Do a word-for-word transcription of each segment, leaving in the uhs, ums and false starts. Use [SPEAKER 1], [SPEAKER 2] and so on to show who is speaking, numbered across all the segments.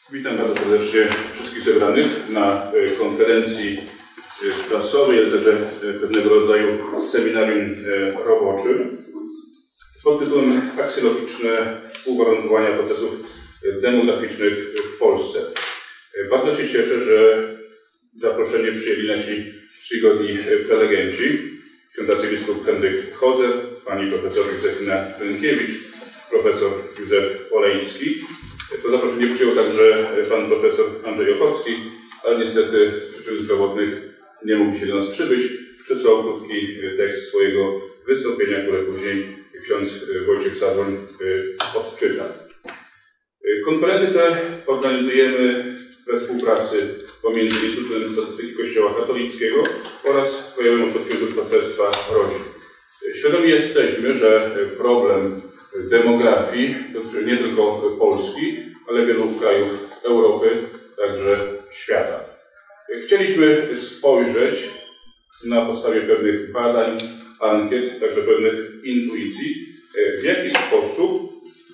[SPEAKER 1] Witam bardzo serdecznie wszystkich zebranych na konferencji prasowej, ale także pewnego rodzaju seminarium roboczym pod tytułem Aksjologiczne uwarunkowania procesów demograficznych w Polsce. Bardzo się cieszę, że zaproszenie przyjęli nasi czcigodni prelegenci, ksiądz arcybiskup Henryk Chodzer, pani profesor Józefina Rynkiewicz, profesor Józef Oleński. To zaproszenie przyjął także pan profesor Andrzej Ochocki, ale niestety z przyczyn zdrowotnych nie mógł się do nas przybyć. Przysłał krótki tekst swojego wystąpienia, które później ksiądz Wojciech Sadoń odczyta. Konferencje te organizujemy we współpracy pomiędzy Instytutem Statystyki Kościoła Katolickiego oraz Krajowym Ośrodkiem Duszpasterstwa Rodzin. Świadomi jesteśmy, że problem demografii dotyczy nie tylko Polski, ale wielu krajów Europy, także świata. Chcieliśmy spojrzeć na podstawie pewnych badań, ankiet, także pewnych intuicji, w jaki sposób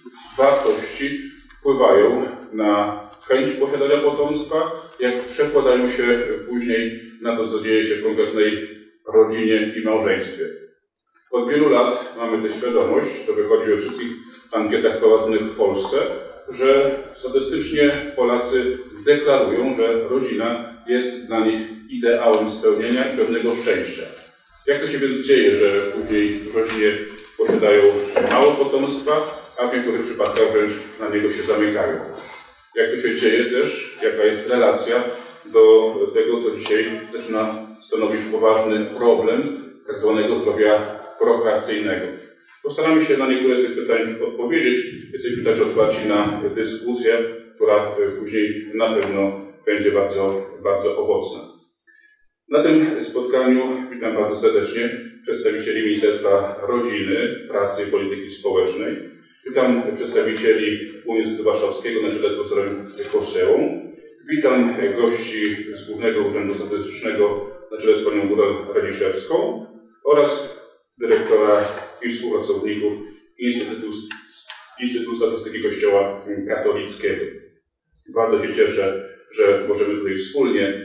[SPEAKER 1] wartości wpływają na chęć posiadania potomstwa, jak przekładają się później na to, co dzieje się w konkretnej rodzinie i małżeństwie. Od wielu lat mamy tę świadomość, to wychodzi we wszystkich ankietach prowadzonych w Polsce, że statystycznie Polacy deklarują, że rodzina jest dla nich ideałem spełnienia i pewnego szczęścia. Jak to się więc dzieje, że później w rodzinie posiadają mało potomstwa, a w niektórych przypadkach wręcz na niego się zamykają? Jak to się dzieje też, jaka jest relacja do tego, co dzisiaj zaczyna stanowić poważny problem tak zwanego zdrowia prokreacyjnego. Postaramy się na niektóre z tych pytań odpowiedzieć. Jesteśmy także otwarci na dyskusję, która później na pewno będzie bardzo, bardzo owocna. Na tym spotkaniu witam bardzo serdecznie przedstawicieli Ministerstwa Rodziny, Pracy i Polityki Społecznej. Witam przedstawicieli Uniwersytetu Warszawskiego na czele z profesorem Kosełą. Witam gości z Głównego Urzędu Statystycznego na czele z panią Gudą Radziszewską oraz dyrektora i współpracowników Instytutu, Instytutu Statystyki Kościoła Katolickiego. Bardzo się cieszę, że możemy tutaj wspólnie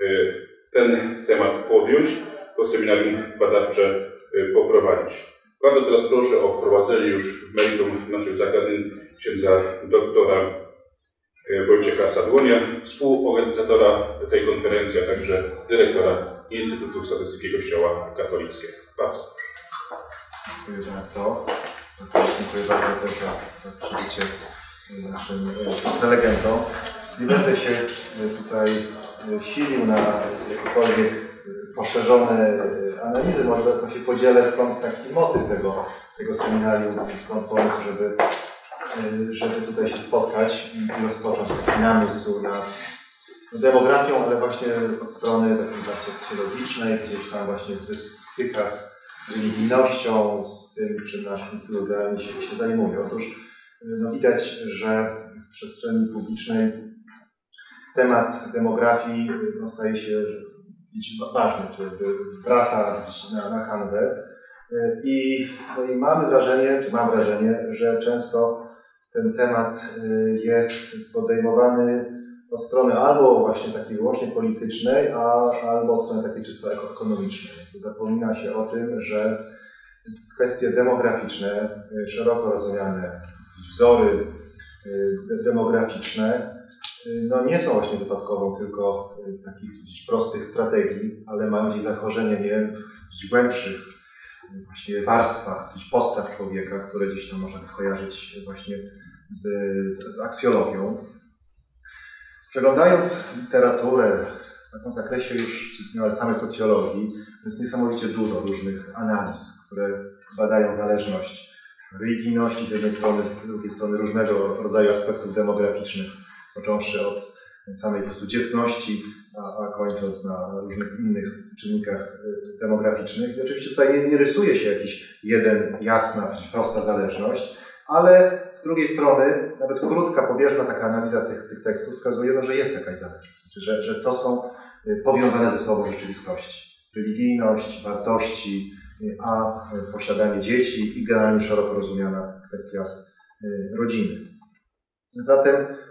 [SPEAKER 1] ten temat podjąć, to seminarium badawcze poprowadzić. Bardzo teraz proszę o wprowadzenie już w meritum naszych zagadnień księdza doktora Wojciecha Sadłonia, współorganizatora tej konferencji, a także dyrektora Instytutu Statystyki Kościoła Katolickiego. Bardzo proszę.
[SPEAKER 2] Dziękuję bardzo. Dziękuję bardzo też za, za przybycie naszym prelegentom. Nie będę się tutaj silił na jakiekolwiek poszerzone analizy, może tylko się podzielę, skąd taki motyw tego, tego seminarium, skąd pomysł, żeby, żeby tutaj się spotkać i rozpocząć taki namysł nad demografią, ale właśnie od strony takiej bardziej socjologicznej, gdzieś tam właśnie w stykach z religijnością, z tym, czym nasz Instytut realnie się, się zajmuje. Otóż no, widać, że w przestrzeni publicznej temat demografii no, staje się ważny, czy wraca na, na kanwę. I, no, i mamy wrażenie, czy mam wrażenie, że często ten temat jest podejmowany od strony albo właśnie takiej wyłącznie politycznej, a, albo od strony takiej czysto ekonomicznej. Zapomina się o tym, że kwestie demograficzne, szeroko rozumiane wzory demograficzne, no nie są właśnie wypadkową tylko takich prostych strategii, ale mają gdzieś zakorzenienie w głębszych właśnie warstwach, postaw człowieka, które gdzieś tam można skojarzyć właśnie z, z, z aksjologią. Przeglądając literaturę w takim zakresie już istniałej samej socjologii, jest niesamowicie dużo różnych analiz, które badają zależność religijności z jednej strony, z drugiej strony różnego rodzaju aspektów demograficznych, począwszy od samej po prostu dzietności, a, a kończąc na różnych innych czynnikach demograficznych. I oczywiście tutaj nie, nie rysuje się jakiś jeden, jasna, prosta zależność, ale z drugiej strony nawet krótka, pobieżna taka analiza tych, tych tekstów wskazuje, no, że jest jakaś zależność, że, że to są powiązane ze sobą rzeczywistości. Religijność, wartości, a posiadanie dzieci i generalnie szeroko rozumiana kwestia rodziny. Zatem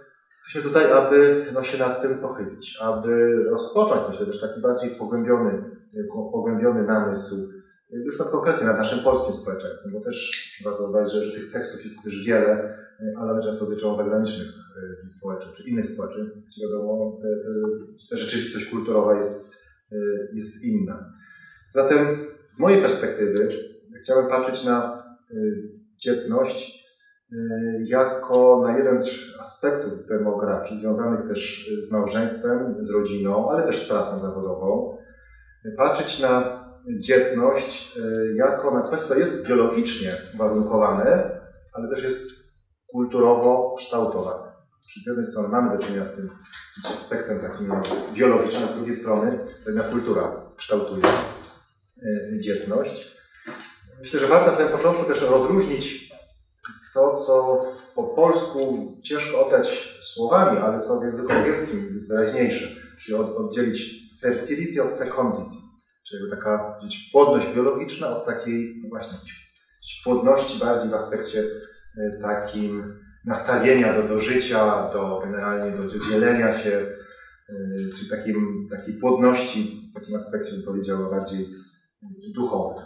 [SPEAKER 2] Jesteśmy tutaj, aby no, się nad tym pochylić, aby rozpocząć, myślę, też taki bardziej pogłębiony, pogłębiony namysł, już tak konkretnie nad naszym polskim społeczeństwem, bo też warto dodać, że, że tych tekstów jest też wiele, ale one często dotyczą zagranicznych społeczeństw, czy innych społeczeństw, gdzie wiadomo, te, te, ta rzeczywistość kulturowa jest, jest inna. Zatem z mojej perspektywy chciałem patrzeć na dzietność jako na jeden z aspektów demografii, związanych też z małżeństwem, z rodziną, ale też z pracą zawodową. Patrzeć na dzietność jako na coś, co jest biologicznie uwarunkowane, ale też jest kulturowo kształtowane. Czyli z jednej strony mamy do czynienia z tym aspektem takim biologicznym, a z drugiej strony pewna kultura kształtuje dzietność. Myślę, że warto na samym początku też odróżnić to, co po polsku ciężko oddać słowami, ale co w języku angielskim jest wyraźniejsze, czyli od, oddzielić fertility od fecundity, czyli taka płodność biologiczna od takiej no właśnie płodności bardziej w aspekcie takim nastawienia do, do życia, do generalnie do dzielenia się, czyli takim, takiej płodności w takim aspekcie, bym powiedział, bardziej duchowym.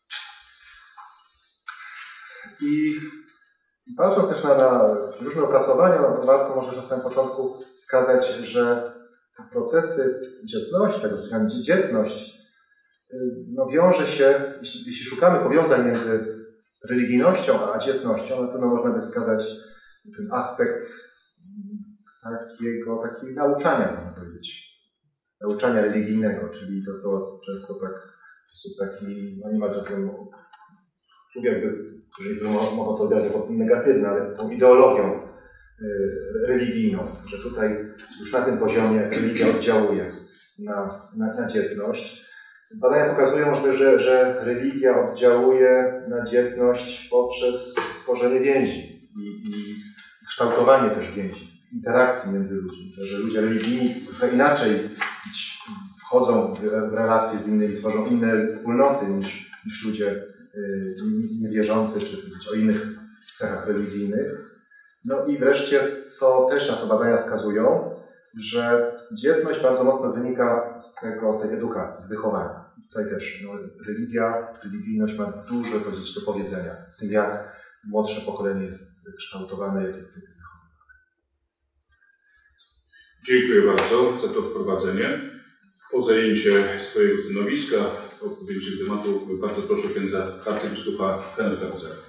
[SPEAKER 2] I patrząc też na, na różne opracowania, no to warto może na samym początku wskazać, że procesy dzietności, tak zwana dzietność, no wiąże się, jeśli, jeśli szukamy powiązań między religijnością a dzietnością, na pewno można by wskazać ten aspekt takiego, takiego nauczania, można powiedzieć, nauczania religijnego, czyli to, co często tak w sposób taki, no niemal czasem słów jakby, jeżeli mogą to odbierać jako negatywne, ale tą ideologią y, religijną, że tutaj już na tym poziomie religia oddziałuje na, na, na dzietność. Badania pokazują, że, że, że religia oddziałuje na dzietność poprzez tworzenie więzi i, i kształtowanie też więzi, interakcji między ludźmi. Że ludzie religijni trochę inaczej wchodzą w relacje z innymi, tworzą inne wspólnoty niż, niż ludzie niewierzący, czy powiedzieć o innych cechach religijnych. No i wreszcie, co też nas badania wskazują, że dzietność bardzo mocno wynika z tego, z tej edukacji, z wychowania. Tutaj też no, religia, religijność ma dużo powiedzieć do powiedzenia w tym, jak młodsze pokolenie jest kształtowane, jak jest wychowane.
[SPEAKER 1] Dziękuję bardzo za to wprowadzenie. Po zajęciu swojego stanowiska, o podjęciu tematu, bardzo proszę księdza arcybiskupa Henryka Bozera.